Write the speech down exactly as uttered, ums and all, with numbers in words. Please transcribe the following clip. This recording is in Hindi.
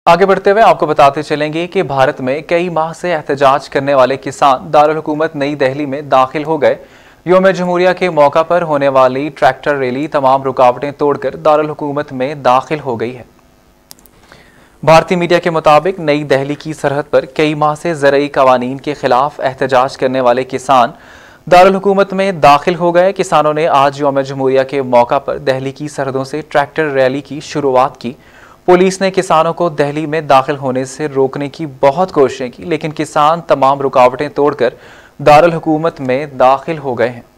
आगे बढ़ते हुए आपको बताते चलेंगे कि भारत में कई माह से एहतजाज करने वाले किसान दारुल हुकूमत नई दिल्ली में दाखिल हो गए। योम जमहूरिया के मौका पर होने वाली ट्रैक्टर रैली तमाम रुकावटें तोड़कर दारुल हुकूमत में दाखिल हो गई है। भारतीय मीडिया के मुताबिक नई दिल्ली की सरहद पर कई माह से ज़रई कवानीन के खिलाफ एहतजाज करने वाले किसान दारुल हुकूमत में दाखिल हो गए। किसानों ने आज योम जमहूरिया के मौका पर दिल्ली की सरहदों से ट्रैक्टर रैली की शुरुआत की। पुलिस ने किसानों को दिल्ली में दाखिल होने से रोकने की बहुत कोशिशें की, लेकिन किसान तमाम रुकावटें तोड़कर दारुल हुकूमत में दाखिल हो गए हैं।